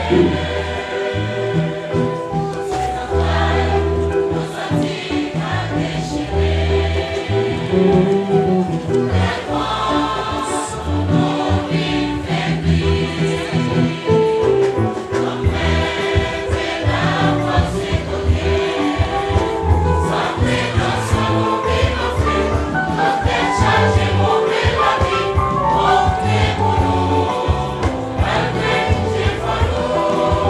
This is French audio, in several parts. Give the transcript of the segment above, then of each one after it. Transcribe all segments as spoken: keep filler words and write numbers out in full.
Oh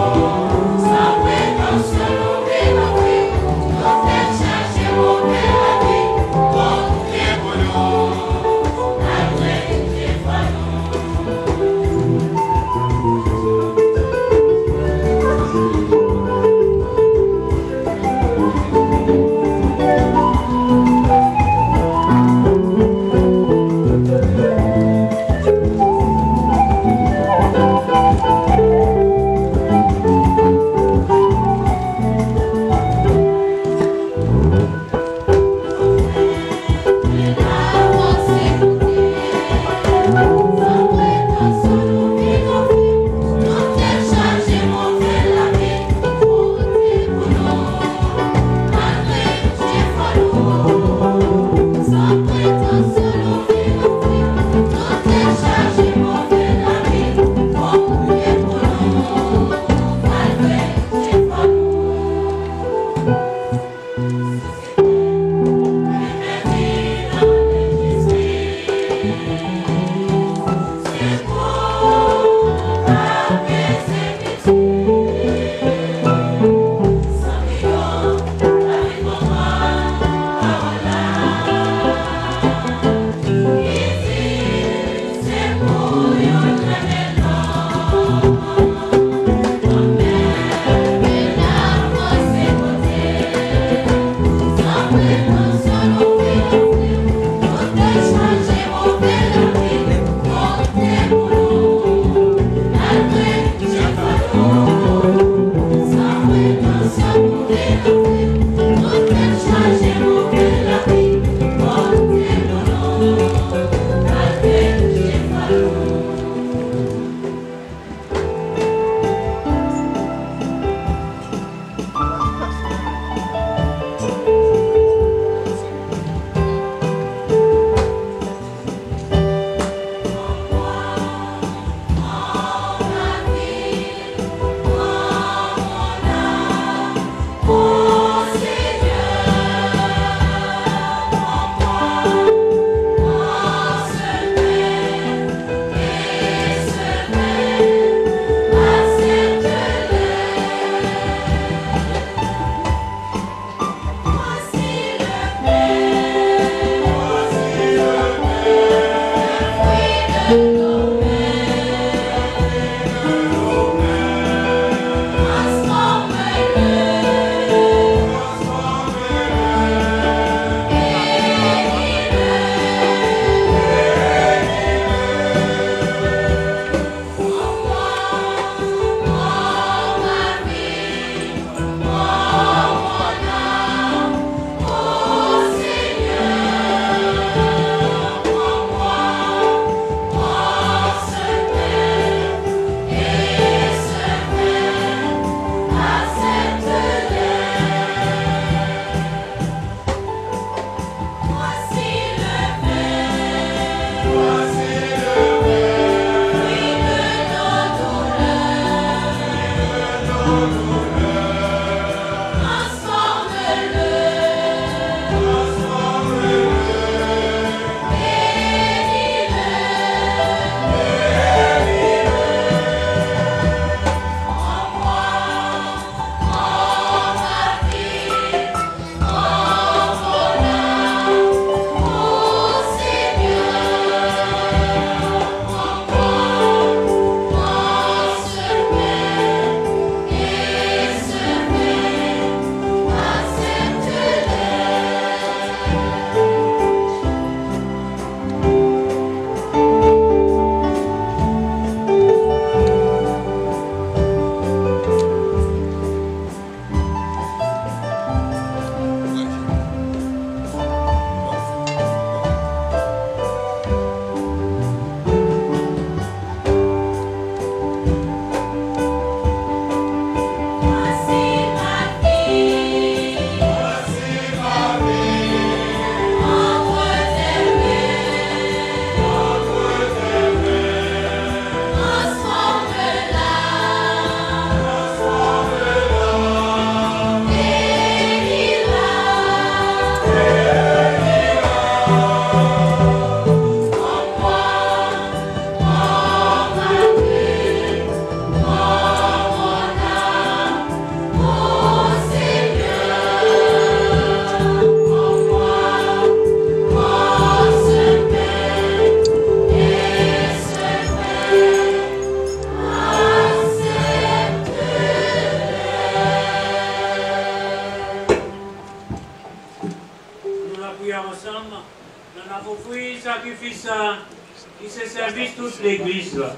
sacrifice qui se service toute l'église là.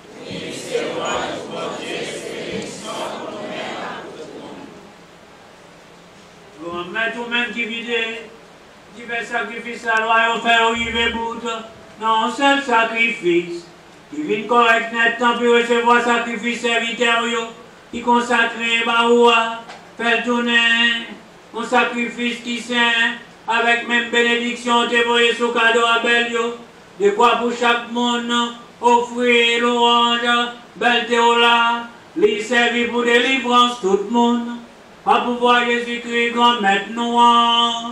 Mais tout-même qui vide divers sacrifices à loi et faire arriver bout dans un seul sacrifice. Qui vient correct net tant pour recevoir sacrifice serviteur qui consacré Baoua, fait tourner un sacrifice qui saint avec même bénédiction dévoyée sous cadeau à Belio, de quoi pour chaque monde offrir l'orange, belle théola, les servir pour délivrance tout le monde, à pouvoir Jésus-Christ grand maître noir.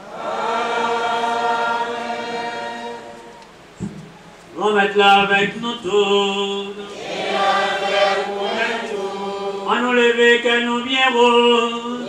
On va mettre là avec nous tous. Et avec nous. On nous lever que nous viendrons.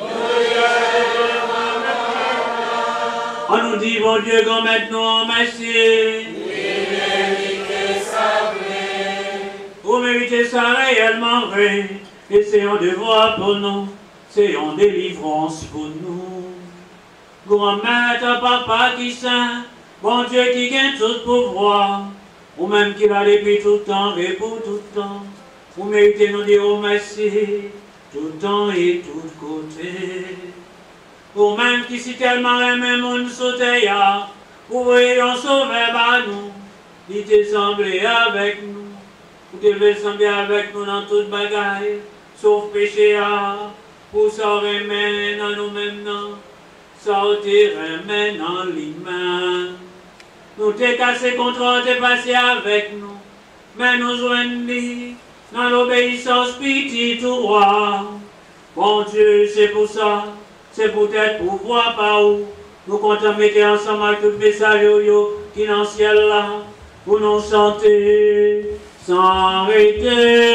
On nous dit, bon Dieu, qu'on mette nous en merci. Oui, méritez ça vrai. Vous méritez ça réellement vrai. Et c'est un devoir pour nous. C'est une délivrance pour nous. Grand maître, papa qui saint. Bon Dieu qui gagne tout pouvoir. Ou même qui va depuis tout le temps et pour tout le temps. Vous méritez nous dire oh merci, tout le temps et tout côté. Ou même qui si tellement aimé mon sauté, vous voyez on sauver par nous. Il t'est semblé avec nous. Vous devez sembler avec nous dans toute bagaille, sauf péché, pour ça remettre dans nous-mêmes, sortir remettre dans l'humain. Nous t'es cassé contre, t'es passé avec nous, mais nous joignons dans l'obéissance petite tout roi. Bon Dieu, c'est pour ça, c'est peut-être pour voir par où nous comptons mettre ensemble avec tout le message qui est dans le ciel là, pour nous chanter sans arrêter.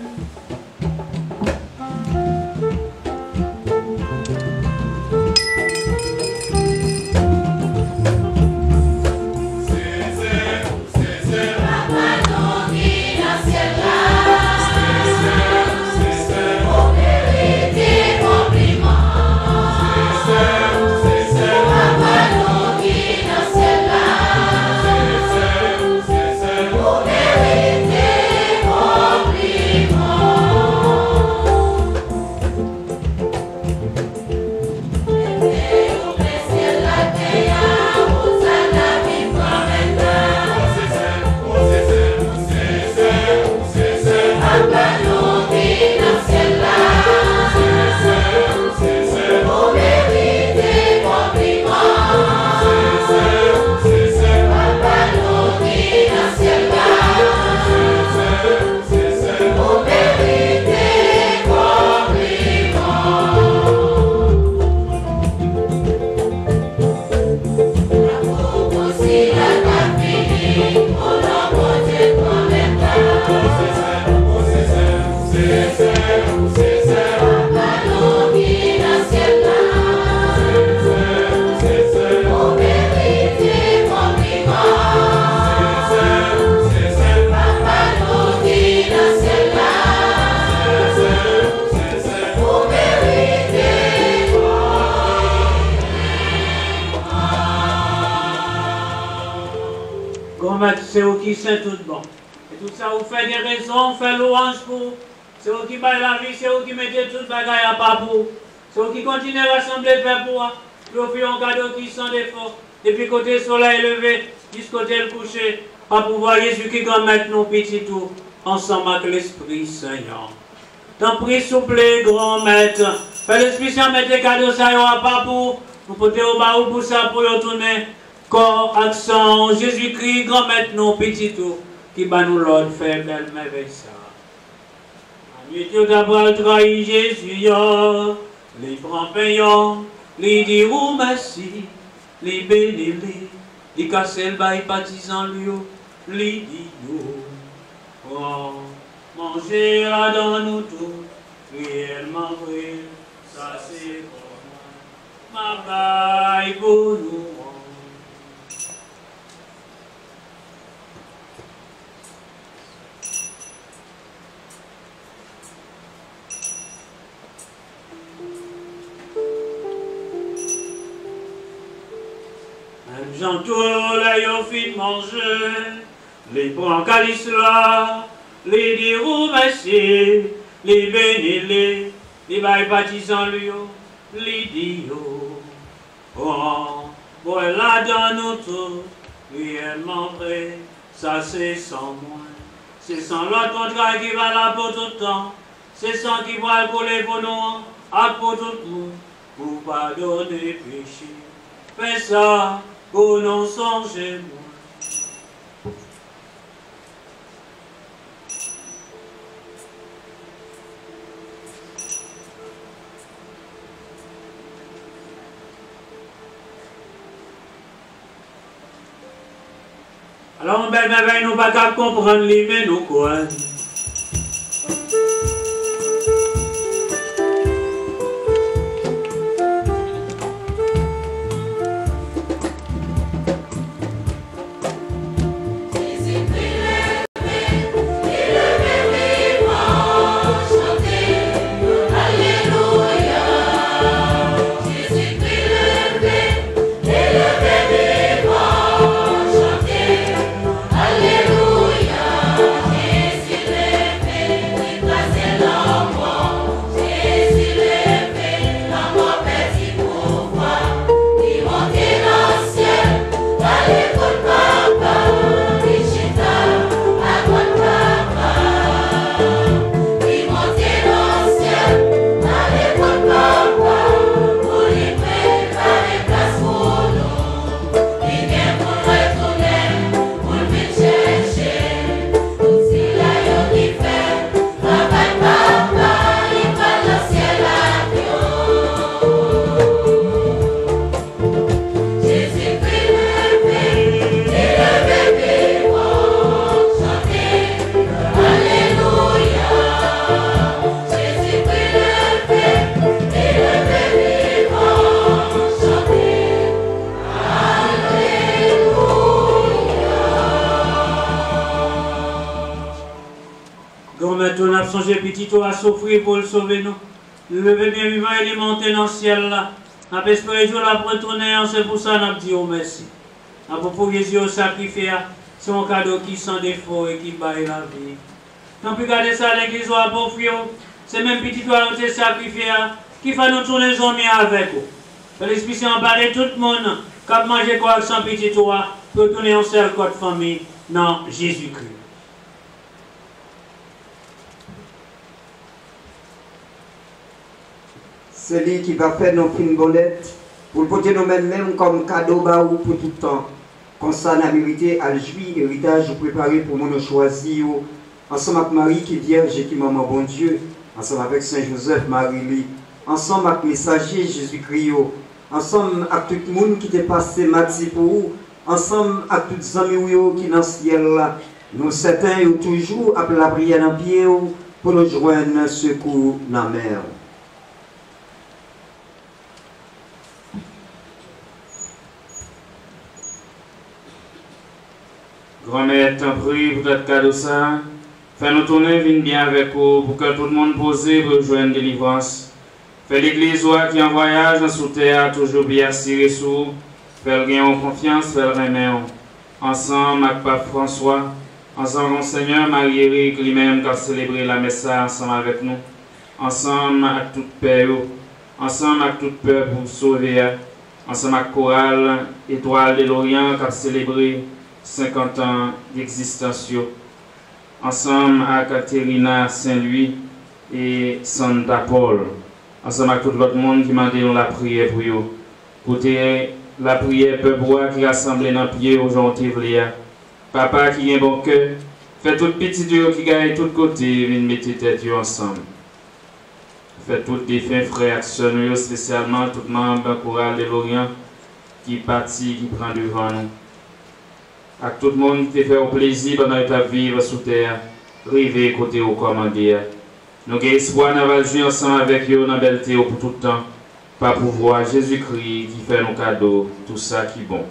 C'est vous qui saint tout bon. Et tout ça, vous faites des raisons, vous faites louange pour. C'est vous qui baillez la vie, c'est vous qui mettez toute bagaille à pas pour. C'est vous qui continuez à rassembler faire pour. Vous offrir un cadeau qui sans défaut. Depuis côté soleil levé, jusqu'au côté le coucher. Pas pouvoir Jésus qui grand mettre nos petits tours ensemble avec l'Esprit Seigneur. Tant prie, souple, grand maître. Fais l'Esprit Saint mettre des cadeaux, ça y aura pas pour. Vous pouvez au bas pour ça, pour y retourner. Corps, accent, Jésus-Christ, grand maître, non, petit tout, qui bat nous l'ordre, fait belle merveille ça. La nuit, Dieu d'abord trahi Jésus, les prend payants, les diront merci, les bénis, les casser le bail, partisan lui, les dit oh, manger là dans nous tous, réellement vrai, ça c'est pour moi, ma baille pour nous. j'entoure les au fin manger, les prends calice là, les dire merci, les bénis les, les bails baptisants lui, les dire oh, voilà dans nous tous, réellement vrai, ça c'est sans moi, c'est sans l'autre contrat qui va là pour tout le temps, c'est sans qui va pour les pour nous, à pour tout le monde, pour pardonner péché. Fais ça pour nous songer moi. Alors, on belle merveille, nous pas qu'à comprendre les mais nous quoi. Petit toi à souffrir pour le sauver nous. Le lever bien vivant et monter dans le ciel là. On peut espérer jour la retourner, c'est pour ça qu'on dit oh merci. On peut pour Jésus sacrifier, c'est un cadeau qui sans défaut et qui baille la vie. On peut garder ça l'église à bon frio. C'est même petit toi qui te sacrifié qui fait nous tourner les amis avec vous. L'esprit c'est en bas de tout le monde qui a mangé quoi sans petit toi pour tourner en seul côté famille dans Jésus-Christ. Celui qui va faire nos fines bolettes pour le porter nous-mêmes comme cadeau pour tout le temps. Comme ça, on a mérité à le jouir, héritage préparé pour nous choisir. Ensemble avec Marie qui est vierge et qui est maman bon Dieu. Ensemble avec Saint-Joseph, Marie-Lie. Ensemble avec messager Jésus-Christ. Ensemble avec tout le monde qui est passé mardi pour vous. Ensemble avec tous les amis qui sont dans le ciel là. Nous certains toujours après la prière dans le pied pour nous joindre secours dans la mer. Grand-mère, t'en prie pour notre cadeau ça. Fais-nous tourner, viens bien avec vous pour que tout le monde pose pour rejoindre délivrance. Fais l'église qui en voyage dans sous terre, toujours bien assuré sous. Fais le gain en confiance, fais le remet. Ensemble avec Pape François, ensemble avec Seigneur Marie-Éric lui-même qui a célébré la messe ensemble avec nous. Ensemble avec toute paix, ensemble avec toute peur pour sauver. Ensemble avec Chorale, Étoile de l'Orient qui a célébré cinquante ans d'existence. Ensemble avec Caterina Saint-Louis et Santa Paul. Ensemble avec tout l'autre monde qui m'a donné la prière pour eux. Écoutez, la prière peut boire qui rassemble dans le pied aujourd'hui. Papa qui a un bon cœur, fait tout petit Dieu qui gagne de tous côtés, viens mettre tête ensemble. Fait tous les fins frères actionneurs, spécialement tout le membre Chorale de l'Orient qui partit, qui prend devant nous. À tout le monde qui te fait au plaisir pendant ta vie sous terre, rêver côté au commandir. Nous avons espoir d'avoir joué ensemble avec eux dans la belleté pour tout le temps, par pouvoir Jésus-Christ qui fait nos cadeaux, tout ça qui est bon.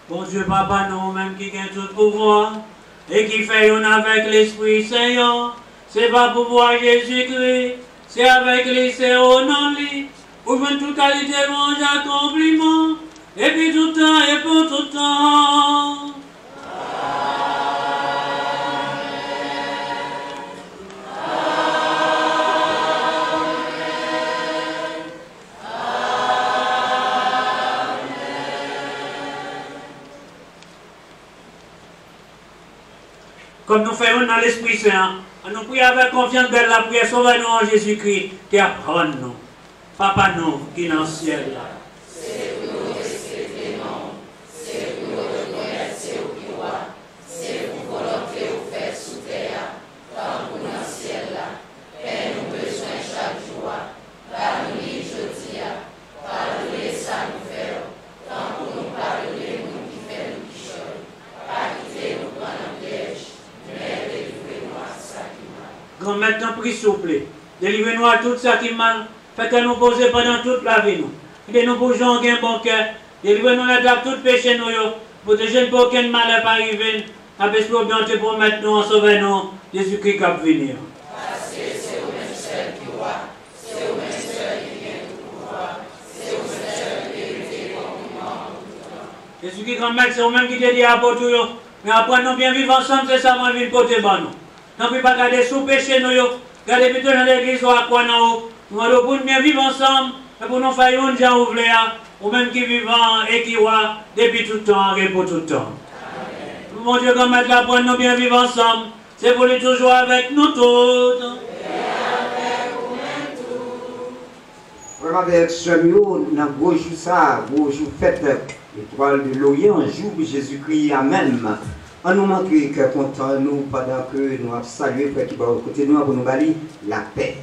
Bon Dieu, Papa, nous-mêmes qui gagne tout pouvoir et qui fait un avec l'Esprit Saint, c'est pas pouvoir Jésus-Christ, c'est avec lui, c'est au nom de lui, pour faire toute qualité, bon accomplissement, et puis tout temps et pour tout temps. Comme nous faisons dans l'Esprit Saint, nous prions avec confiance de la prière, sauvez-nous en Jésus-Christ, qui apprend nous. Papa nous, qui est dans le ciel. C'est pour nous respecter non, c'est pour nous reconnaître ce qui doit, c'est pour volonté ou faire sous terre, tant pour dans le ciel là. Père, nous besoin chaque jour, par nous les jeudi, pardonner ça nous faire, tant pour nous pardonner nous qui fait nous qui chôment, pas quitter nous prendre un piège. Grand maintenant, prie s'il vous plaît. Délivrez-nous à tout ça qui est mal. Faites que nous poser pendant toute la vie. Nous. Aidez-nous pour jouer un bon cœur. Délivrez-nous de tout péché. Nous. Protégez-nous pour aucun mal n'est pas arrivé. Avec pour bien te promettre nous en sauver nous. Jésus-Christ qui va venir. Parce que c'est au même seul qui voit. C'est au même seul qui vient tout pouvoir. C'est au même seul qui vérité comme nous. Jésus-Christ, grand-mère, c'est au même qui te dit à pour tout. Mais après nous bien vivre ensemble, c'est ça, moi, je vais côté bon nous. Non, puis pas garder sous péché nous, garder plutôt dans l'église ou à quoi nous. Nous allons pour bien vivre ensemble, et pour nous faire un gens ouvrir, ou même qui vivent et qui voient depuis tout le temps et pour tout le temps. Amen. Mon Dieu, comme la pour nous bien vivre ensemble, c'est pour lui toujours avec nous tous. Vraiment, avec Samuel, dans le beau jour ça, beau jour fête, l'étoile de l'Orient, jour Jésus-Christ, Amen. On nous manque que content nous pendant que nous avons salué frère qui va au côté nous pour nous balayer la paix.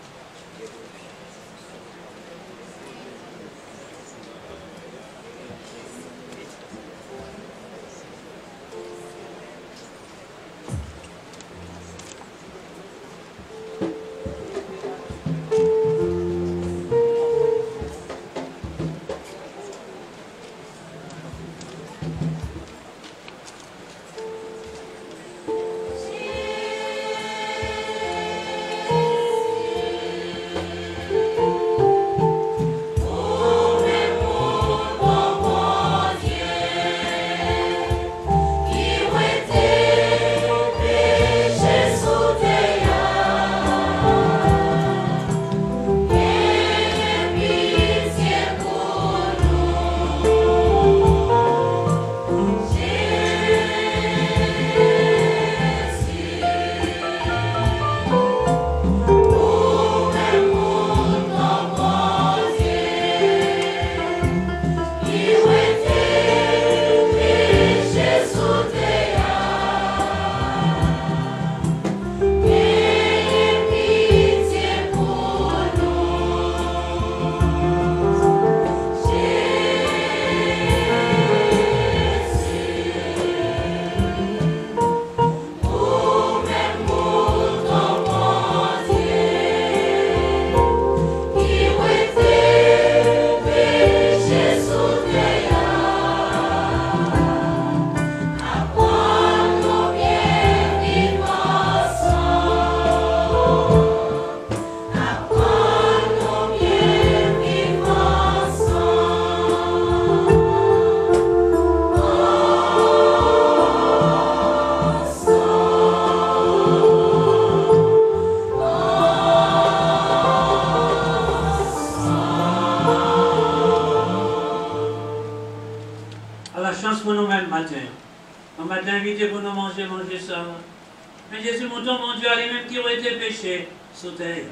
Pour nous manger, manger ça. Mais Jésus, mon Dieu, mon Dieu, à lui-même qui aurait été péché, sur terre.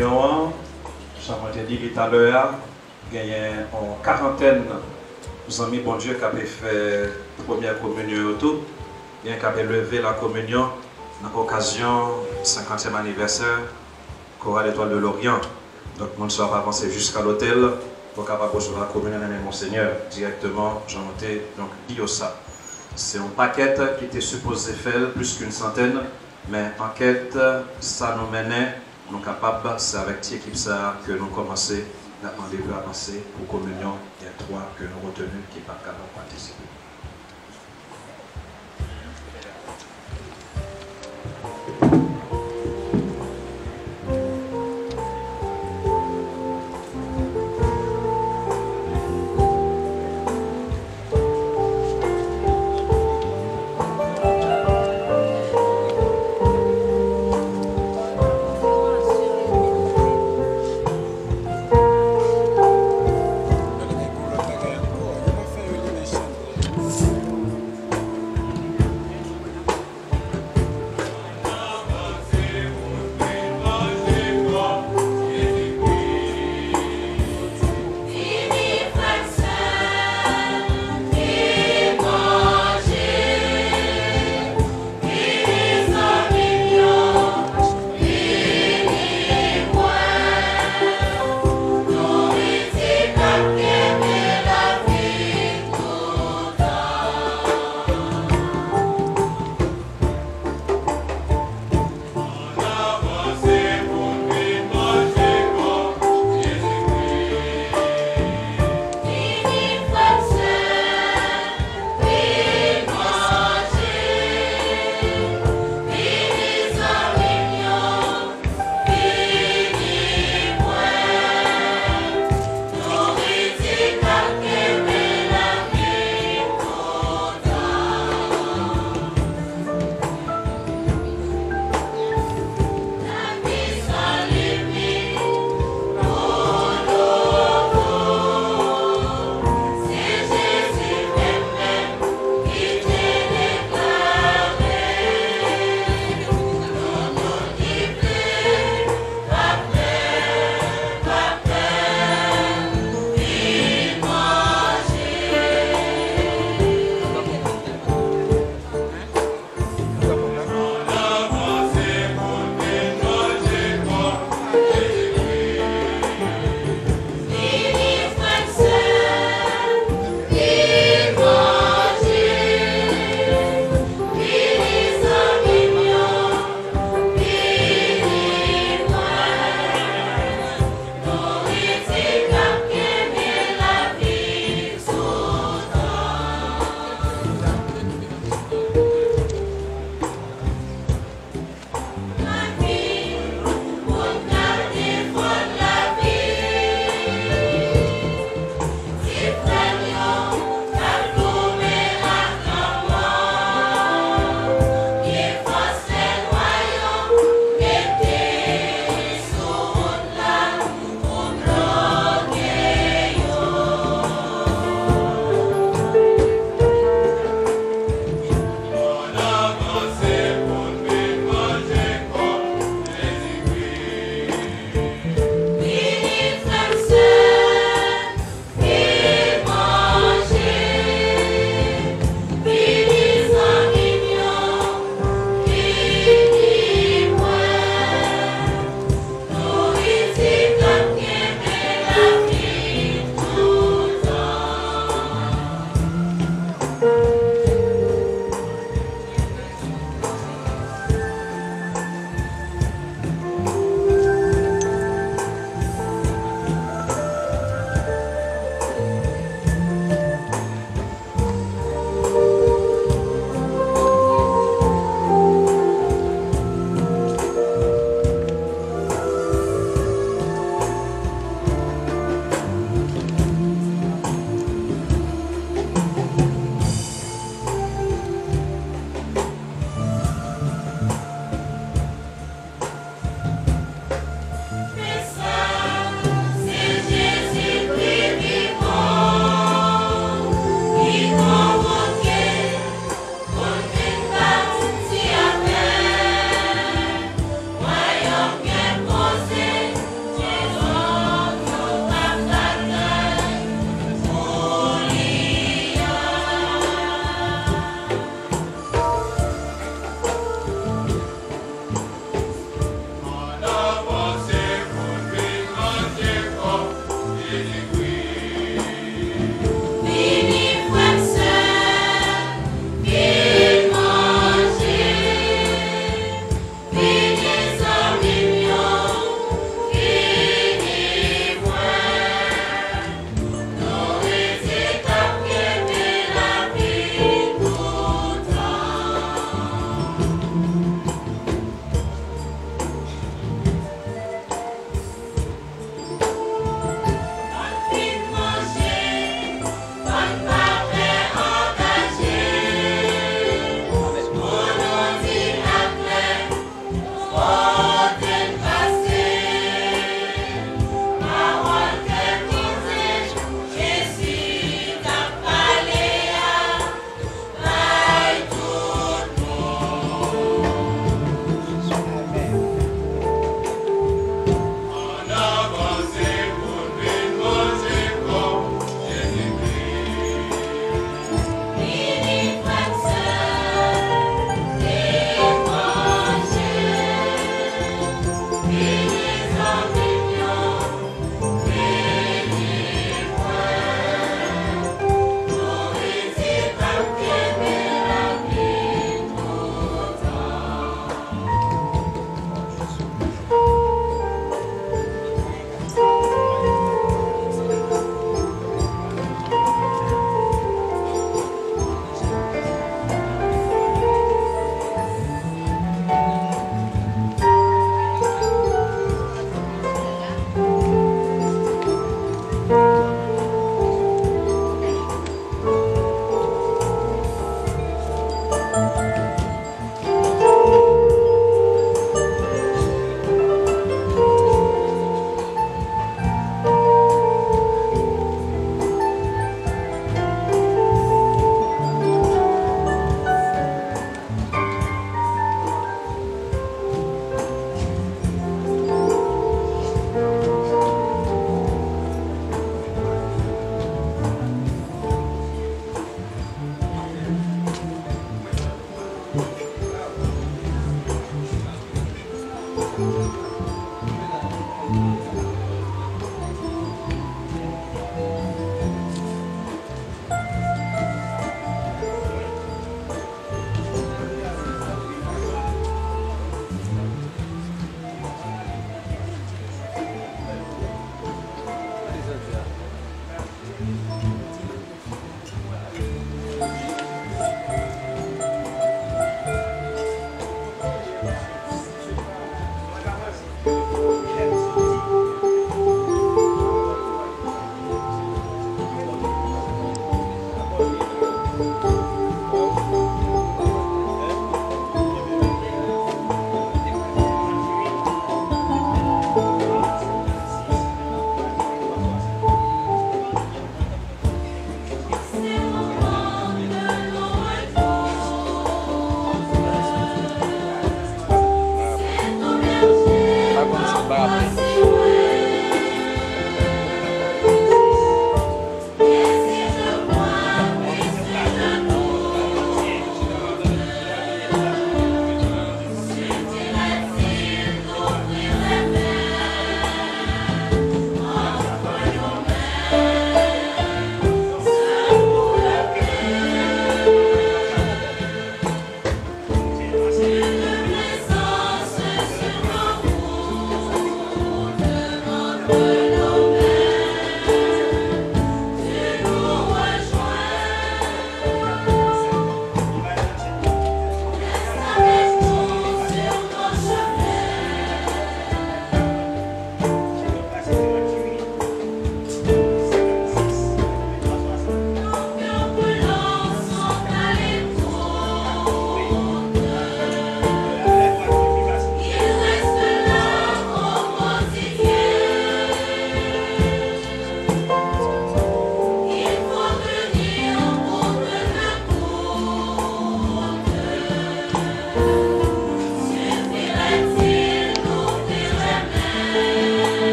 communion, j'en ai dit tout à l'heure, il y a une quarantaine de amis, bon Dieu, qui avaient fait la première communion autour, bien qui avaient levé la communion dans l'occasion du cinquantième anniversaire Chorale Étoile de l'Orient. Donc, mon soir va avancer jusqu'à l'hôtel pour capable recevoir la communion de Monseigneur directement. J'en ai donc dit ça. C'est un paquet qui était supposé faire plus qu'une centaine, mais enquête, ça nous menait, nous sommes capables, c'est avec cette équipe ça que nous commençons à avancer pour communion. Il y a trois que nous retenus qui ne sont pas capables de participer.